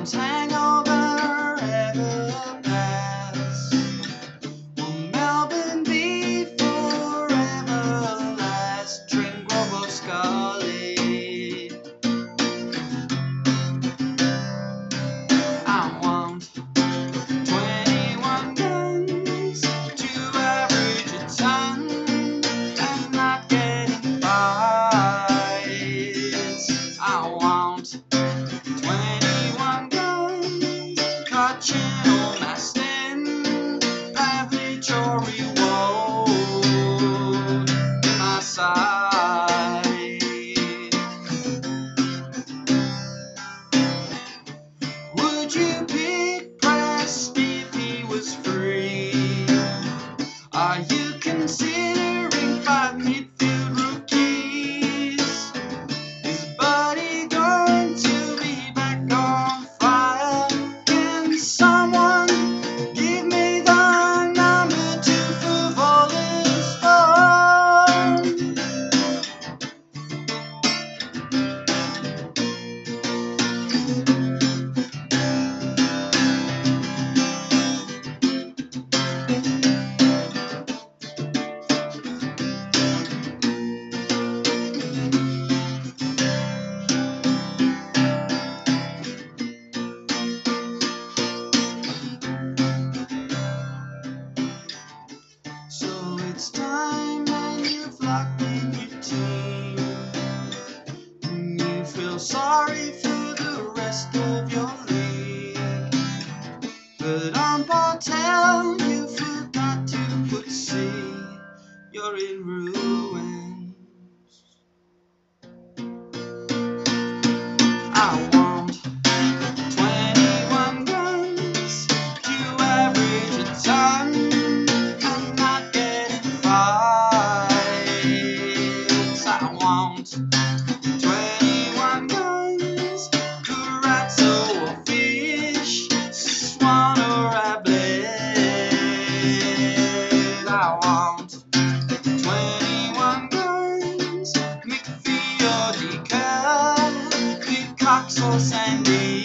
one's hangover ever pass? Will Melbourne be forever last? Trengrove or Scully? I want 21 guns to average a ton and not getting fights. I want 21 guns, Cotchin or Masten, Pavlich or Riewoldt in my sight. Would you pick Prest if he was free? Are you considering 5 midfield rookies? Is Buddy going to be back on fire? Can someone give me the number 2 for Voller's phone? So it's time and you've locked in your team. You feel sorry for the rest of your league, but on Bartel you forgot to put C. You're in ruins. I want 21 guns to average a ton and not getting fights. I want 21 guns, Curazzo or fish, swan or rablet. I want 21 guns, McPhee or Decker, Big Cox or Sandy.